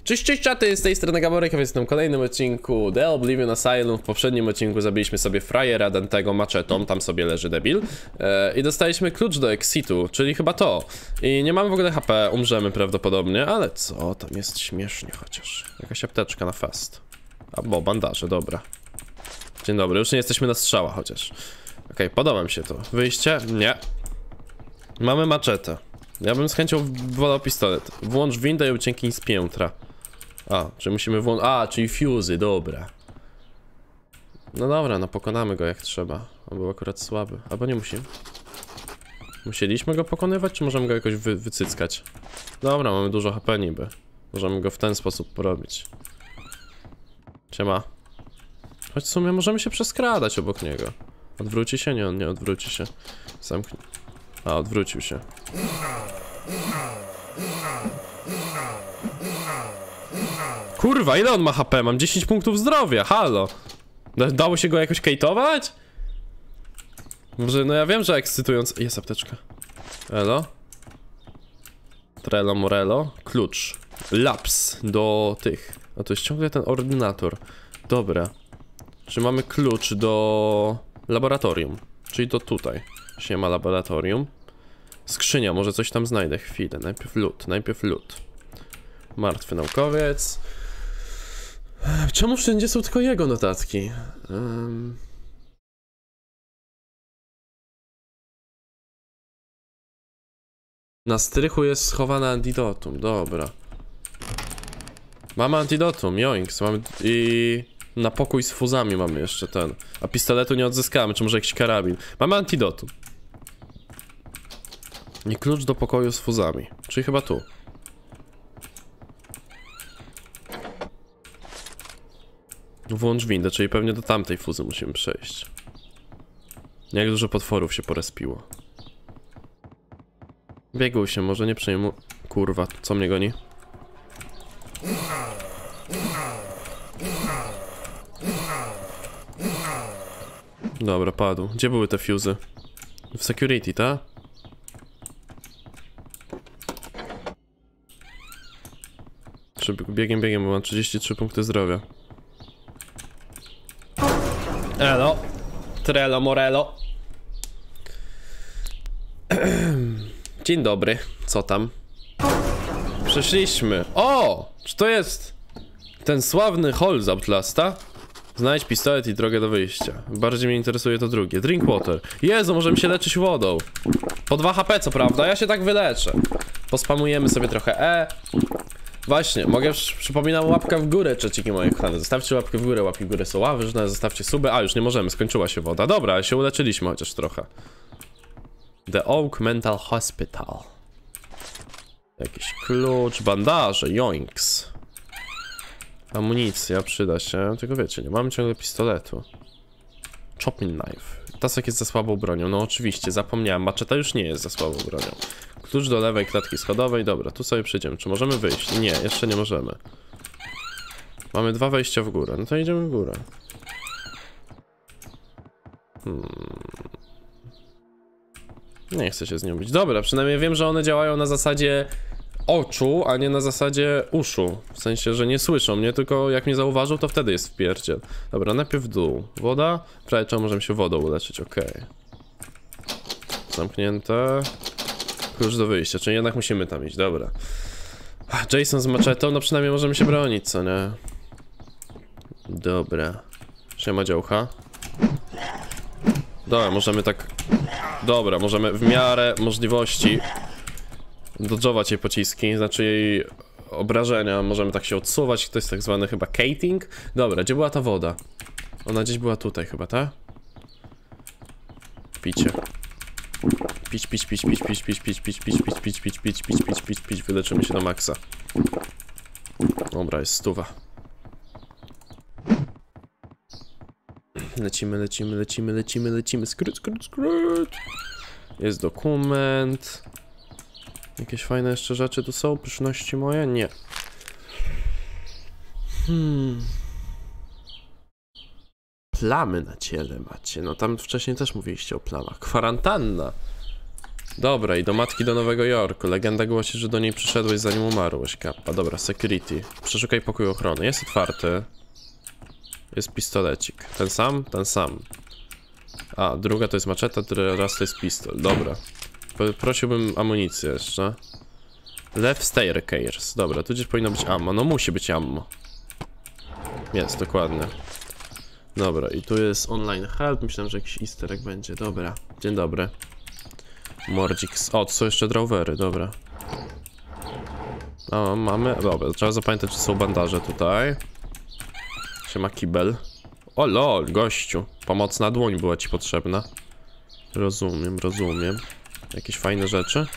Cześć czaty, z tej strony Gaborek, a w tym kolejnym odcinku The Oblivion Asylum. W poprzednim odcinku zabiliśmy sobie frajera Dantego maczetą, tam sobie leży debil. I dostaliśmy klucz do exitu, czyli chyba to. I nie mamy w ogóle HP, umrzemy prawdopodobnie, ale co, tam jest śmiesznie chociaż. Jakaś apteczka na fast. Albo bandaże, dobra. Dzień dobry, już nie jesteśmy na strzała chociaż. Okej, podoba mi się to. Wyjście? Nie. Mamy maczetę. Ja bym z chęcią wolał pistolet. Włącz windę i ucieknij z piętra. A, czy musimy włączyć... A, czyli fuzy, dobra. No dobra, no pokonamy go jak trzeba. On był akurat słaby. Albo nie musimy. Musieliśmy go pokonywać, czy możemy go jakoś wycyckać? Dobra, mamy dużo HP niby. Możemy go w ten sposób porobić. Siema. Choć w sumie możemy się przeskradać obok niego. Odwróci się? Nie, on nie odwróci się. Zamknij. A, odwrócił się. Kurwa, ile on ma HP? Mam 10 punktów zdrowia, halo. Dało się go jakoś kejtować? Może, no ja wiem, że ekscytując... Jest apteczka. Elo? Trello Morello. Klucz. Laps do tych. A to jest ciągle ten ordynator. Dobra. Czy mamy klucz do laboratorium? Czyli do tutaj. Jeśli nie ma laboratorium. Skrzynia, może coś tam znajdę. Chwilę, najpierw lód. Martwy naukowiec. Czemu wszędzie są tylko jego notatki? Na strychu jest schowane antidotum, dobra. Mamy antidotum, joinks, mamy i... Na pokój z fuzami mamy jeszcze ten. A pistoletu nie odzyskamy, czy może jakiś karabin. Mamy antidotum. I klucz do pokoju z fuzami, czyli chyba tu. Włącz windę, czyli pewnie do tamtej fuzy musimy przejść. Jak dużo potworów się porespiło. Biegł się, może nie przejmuj... Kurwa, co mnie goni? Dobra, padł. Gdzie były te fuzy? W security, ta? Biegiem, bo mam 33 punkty zdrowia. Elo. Trello Morello. Dzień dobry. Co tam? Przeszliśmy. O! Czy to jest ten sławny hall z Outlasta? Znajdź pistolet i drogę do wyjścia. Bardziej mnie interesuje to drugie. Drink water. Jezu, możemy się leczyć wodą. Po 2 HP co prawda, ja się tak wyleczę. Pospamujemy sobie trochę Właśnie, przypominam, łapka w górę, czeciki moje kochane. Zostawcie łapkę w górę, łapki w górę są ważne, zostawcie suby. A, już nie możemy, skończyła się woda. Dobra, się uleczyliśmy chociaż trochę. The Oak Mental Hospital. Jakiś klucz, bandaże, joinks. Amunicja przyda się, tylko wiecie, nie mamy ciągle pistoletu. Chopping knife. Tasek jest za słabą bronią, no oczywiście, zapomniałem, maczeta już nie jest za słabą bronią. Klucz do lewej klatki schodowej, dobra, tu sobie przyjdziemy. Czy możemy wyjść? Nie, jeszcze nie możemy. Mamy 2 wejścia w górę, no to idziemy w górę. Nie chcę się z nią bić. Dobra, przynajmniej wiem, że one działają na zasadzie oczu, a nie na zasadzie uszu. W sensie, że nie słyszą mnie, tylko jak mnie zauważą, to wtedy jest wpierdziel. Dobra, najpierw w dół. Woda? Prawie trzeba możemy się wodą uleczyć, okej. Zamknięte. Klucz do wyjścia, czyli jednak musimy tam iść, dobra. Jason z maczetą, no przynajmniej możemy się bronić, co nie? Dobra. Siema działka. Dobra, możemy tak... Dobra, możemy w miarę możliwości dodżować jej pociski, znaczy jej obrażenia, możemy tak się odsuwać, to jest tak zwany chyba cating. Dobra, gdzie była ta woda? Ona gdzieś była tutaj chyba, tak? Picie. Pić, wyleczymy się do maksa. Dobra, jest 100. Lecimy. Skrót. Jest dokument. Jakieś fajne jeszcze rzeczy tu są? Pyszności moje? Nie. Plamy na ciele macie. No tam wcześniej też mówiliście o plamach. Kwarantanna. Dobra, i do matki do Nowego Jorku. Legenda głosi, że do niej przyszedłeś zanim umarłeś, kappa. Dobra, security. Przeszukaj pokój ochrony. Jest otwarty. Jest pistolecik. Ten sam? Ten sam. A, druga to jest maczeta, raz to jest pistol. Dobra. Prosiłbym amunicję jeszcze. Left staircase. Dobra, tu gdzieś powinno być ammo. No musi być ammo. Jest, dokładnie. Dobra, i tu jest online help. Myślałem, że jakiś easter egg będzie. Dobra, dzień dobry. Mordzik. O, to są jeszcze drawery, dobra. O, mamy. Dobra, trzeba zapamiętać, że są bandaże tutaj. Siema kibel. O lol, gościu. Pomocna dłoń była ci potrzebna. Rozumiem, rozumiem. Jakieś fajne rzeczy.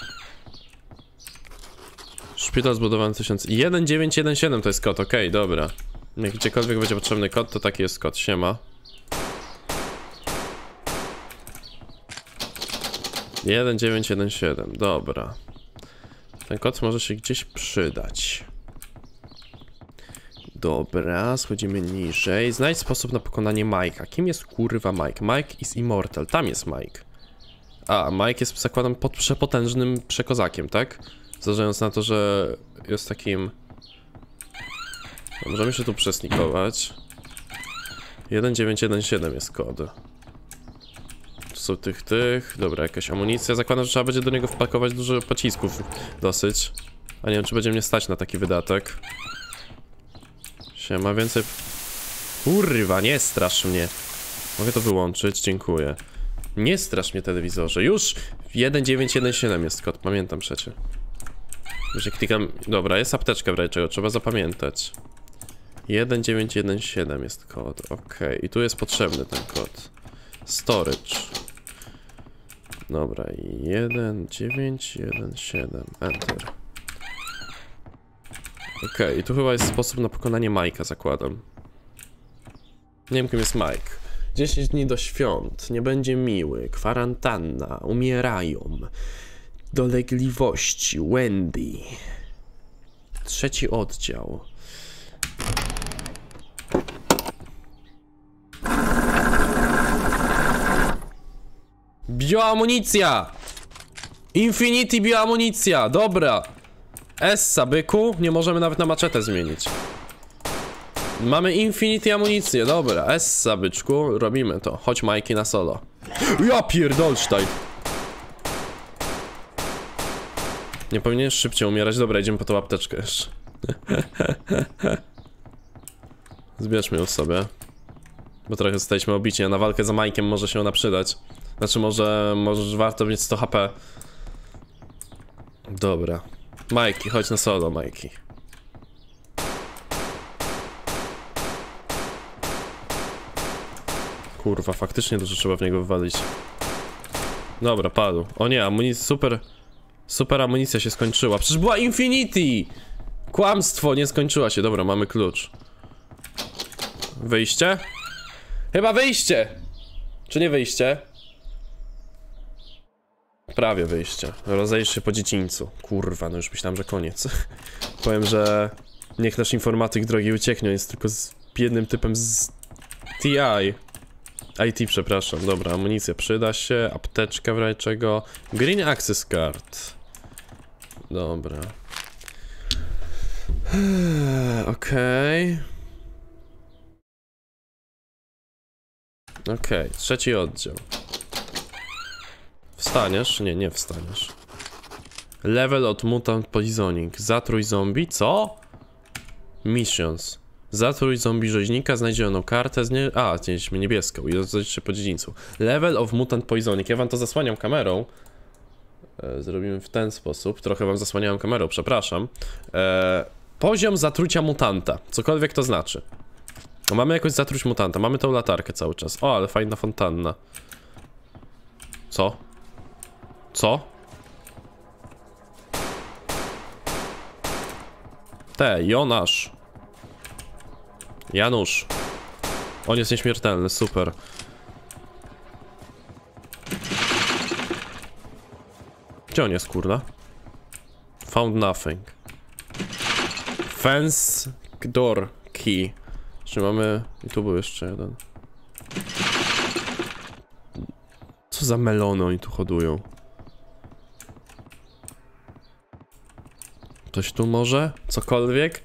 Szpital zbudowany 1917 to jest kod, okej, dobra. Jak gdziekolwiek będzie potrzebny kod, to taki jest kod, siema. 1917, dobra. Ten kod może się gdzieś przydać. Dobra, schodzimy niżej. Znajdź sposób na pokonanie Mike'a. Kim jest kurwa Mike? Mike is immortal, tam jest Mike. A, Mike jest, zakładam, przepotężnym przekozakiem, tak? Zważając na to, że jest takim... No, możemy się tu przesnikować. 1917 jest kod. Tu są tych. Dobra, jakaś amunicja. Zakładam, że trzeba będzie do niego wpakować dużo pocisków. Dosyć. A nie wiem, czy będzie mnie stać na taki wydatek. Siema, więcej... Kurwa, nie strasz mnie. Mogę to wyłączyć, dziękuję. Nie strasz mnie, telewizorze. Już 1917 jest kod, pamiętam przecie. Już jak klikam... Dobra, jest apteczka w razie czego, trzeba zapamiętać. 1917 jest kod, okej. I tu jest potrzebny ten kod. Storage. Dobra, 1917, enter. Okej, i tu chyba jest sposób na pokonanie Mike'a, zakładam. Nie wiem, kim jest Mike. 10 dni do świąt, nie będzie miły, kwarantanna, umierają. Dolegliwości, Wendy. 3. oddział. Bioamunicja! Infinity bioamunicja, dobra. Essa, byku, nie możemy nawet na maczetę zmienić. Mamy Infinity amunicję, dobra. Essa, byczku, robimy to. Chodź, Majki, na solo. Ja pierdolsztajn. Nie powinieneś szybciej umierać. Dobra, idziemy po tą apteczkę jeszcze. Zbierzmy ją sobie. Bo trochę zostaliśmy obici, a na walkę za Majkiem może się ona przydać. Znaczy może warto mieć 100 HP. Dobra. Majki, chodź na solo, Majki. Kurwa, faktycznie dużo trzeba w niego wywalić. Dobra, padł. O nie, amunicja, super amunicja się skończyła. Przecież była Infinity! Kłamstwo, nie skończyła się. Dobra, mamy klucz. Wyjście? Chyba wyjście! Czy nie wyjście? Prawie wyjście. Rozejrzyj się po dziedzińcu. Kurwa, no już myślałem, że koniec. Powiem, że niech nasz informatyk drogi ucieknie. Jest tylko z jednym typem z TI. IT, przepraszam. Dobra, amunicja przyda się. Apteczka w razie czego. Green Access Card. Dobra. Okej. Okej, 3. oddział. Wstaniesz? Nie, nie wstaniesz. Level od Mutant Poisoning. Zatruj zombie. Co? Missions. Zatruj zombie rzeźnika, znajdzioną kartę z nie... A, znaleźliśmy niebieską i rozejść się po dziedzińcu. Level of Mutant Poisoning. Ja wam to zasłaniam kamerą. Zrobimy w ten sposób. Trochę wam zasłaniałem kamerą, przepraszam. Poziom zatrucia mutanta. Cokolwiek to znaczy. No, mamy jakoś zatruć mutanta. Mamy tą latarkę cały czas. O, ale fajna fontanna. Co? Co? Jonasz. Janusz. On jest nieśmiertelny, super. Gdzie on jest, kurna? Found nothing. Fence door key. Czy mamy... I tu był jeszcze jeden. Co za melony oni tu hodują? Ktoś tu może? Cokolwiek?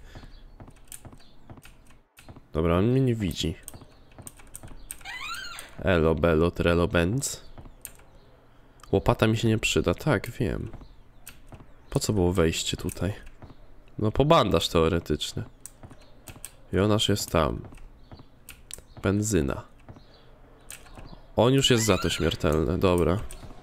Dobra, on mnie nie widzi. Elo, belo, trelo, benz. Łopata mi się nie przyda, tak, wiem. Po co było wejście tutaj? No po bandaż teoretyczny. Jonasz jest tam. Benzyna. On już jest za to śmiertelny, dobra.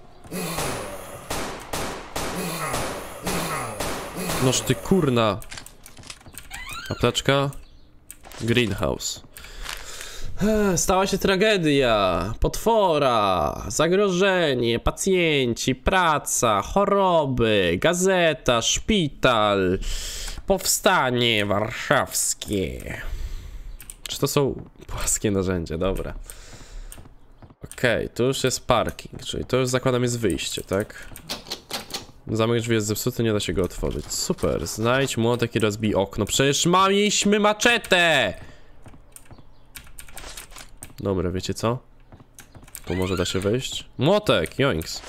Noż ty kurna. Apteczka. Greenhouse. Stała się tragedia. Potwora. Zagrożenie. Pacjenci. Praca. Choroby. Gazeta. Szpital. Powstanie warszawskie. Czy to są płaskie narzędzia? Dobra. Okej, tu już jest parking, czyli to już zakładam jest wyjście, tak? Zamek drzwi jest zepsuty, nie da się go otworzyć. Super, znajdź młotek i rozbij okno. Przecież mieliśmy maczetę! Dobra, wiecie co? Tu może da się wejść? Młotek, joinks.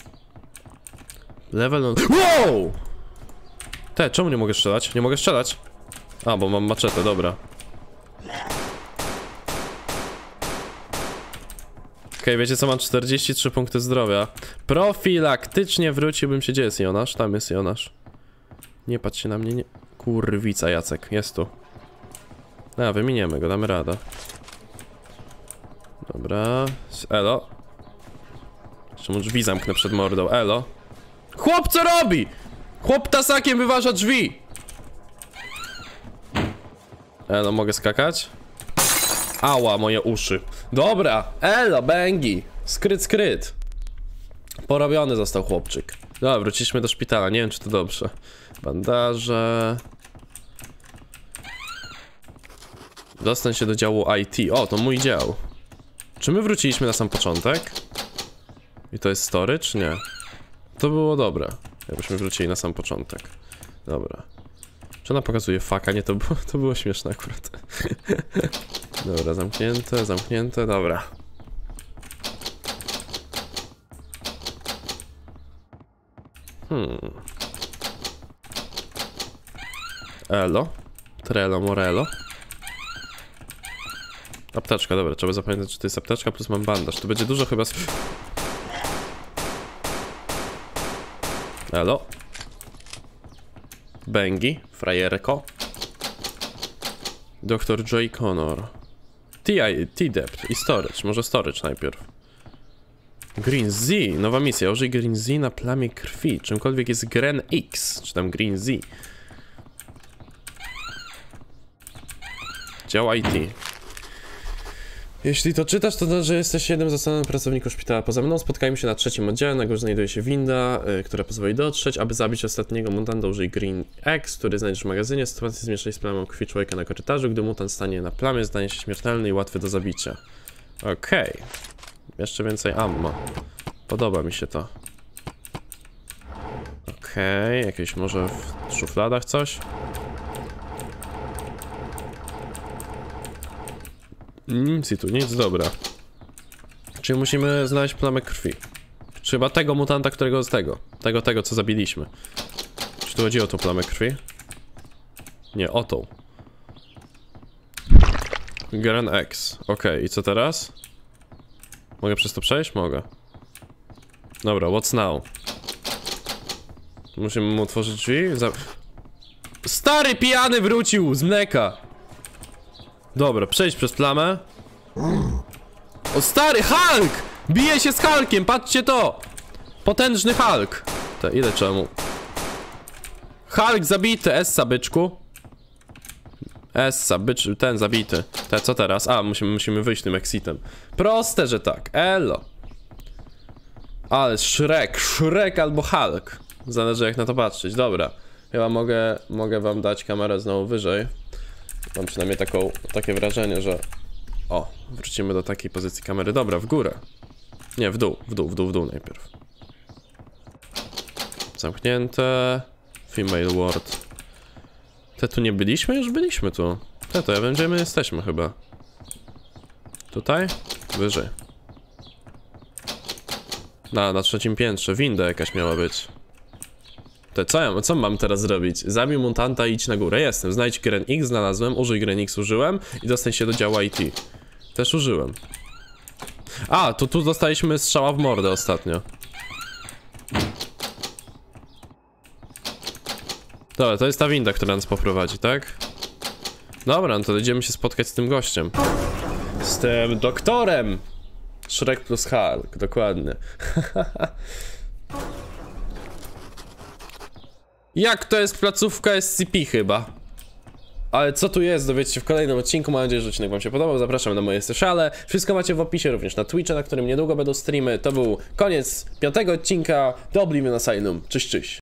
Level on... Wow! Czemu nie mogę strzelać? Nie mogę strzelać? A, bo mam maczetę, dobra. Okej, wiecie co, mam 43 punkty zdrowia. Profilaktycznie wróciłbym się. Gdzie jest Jonasz? Tam jest Jonasz. Nie patrz się na mnie, nie... Kurwica Jacek, jest tu. A, wyminiemy go, damy radę. Dobra. Elo. Jeszcze mu drzwi zamknę przed mordą, elo. Chłop co robi? Chłop tasakiem wyważa drzwi. Elo, mogę skakać? Ała, moje uszy. Dobra, elo, bęgi. Skryt, skryt. Porobiony został chłopczyk. Dobra, wróciliśmy do szpitala, nie wiem czy to dobrze. Bandaże. Dostań się do działu IT. O, to mój dział. Czy my wróciliśmy na sam początek? I to jest storage? Nie. To było dobre. Jakbyśmy wrócili na sam początek. Dobra. Czy ona pokazuje faka? Nie, to było śmieszne akurat. Dobra, zamknięte, zamknięte, dobra. Elo. Trello, morello. Apteczka, dobra, trzeba zapamiętać, czy to jest apteczka, plus mam bandaż. To będzie dużo chyba... Elo. Bengi, frajerko. Dr. J. Connor. T-Dept i Storage, może Storage najpierw. Green Z, nowa misja, użyj Green Z na plamie krwi. Czymkolwiek jest Gren X, czy tam Green Z. Dział IT. Jeśli to czytasz, to znaczy, że jesteś jednym z zastanowionych pracowników szpitala. Poza mną spotkajmy się na trzecim oddziale, na górze znajduje się winda, która pozwoli dotrzeć. Aby zabić ostatniego mutanta, użyj Green X, który znajdziesz w magazynie. Sytuację zmieszaj z plamą krwi człowieka na korytarzu. Gdy mutant stanie na plamie, stanie się śmiertelny i łatwy do zabicia. Okej. Jeszcze więcej ammo. Podoba mi się to. Okej, jakieś może w szufladach coś? Nic i tu, nic, dobra. Czyli musimy znaleźć plamę krwi. Czy chyba tego mutanta, którego z tego, co zabiliśmy. Czy tu chodzi o tą plamę krwi? Nie, o tą. Gren X. Okej, i co teraz? Mogę przez to przejść? Mogę. Dobra, what's now? Musimy mu otworzyć drzwi? Stary pijany wrócił z mleka! Dobra, przejść przez plamę. O stary, Hulk! Bije się z Hulkiem, patrzcie to! Potężny Hulk. Ile czemu? Hulk zabity, Essa byczku. Essa, bycz, ten zabity. Co teraz? A, musimy wyjść tym exitem. Proste, że tak, elo. Ale Shrek albo Hulk. Zależy jak na to patrzeć, dobra. Chyba mogę wam dać kamerę znowu wyżej. Mam przynajmniej takie wrażenie, że... O, wrócimy do takiej pozycji kamery. Dobra, w górę. Nie, w dół najpierw. Zamknięte. Female ward. Tu nie byliśmy? Już byliśmy tu. To ja wiem, gdzie my jesteśmy chyba. Tutaj? Wyżej. Na trzecim piętrze. Winda jakaś miała być. To co mam teraz zrobić? Zabij mutanta i idź na górę. Jestem. Znajdź Gren X, znalazłem. Użyj Gren X, użyłem. I dostań się do działu IT. Też użyłem. A, to tu dostaliśmy strzała w mordę ostatnio. Dobra, to jest ta winda, która nas poprowadzi, tak? Dobra, no to idziemy się spotkać z tym gościem. Z tym doktorem! Shrek plus Hulk, dokładnie. Jak to jest placówka SCP chyba? Ale co tu jest, dowiecie się w kolejnym odcinku. Mam nadzieję, że odcinek wam się podobał. Zapraszam na moje sociale. Wszystko macie w opisie, również na Twitcha, na którym niedługo będą streamy. To był koniec 5. odcinka do Oblivion Asylum. Cześć, cześć.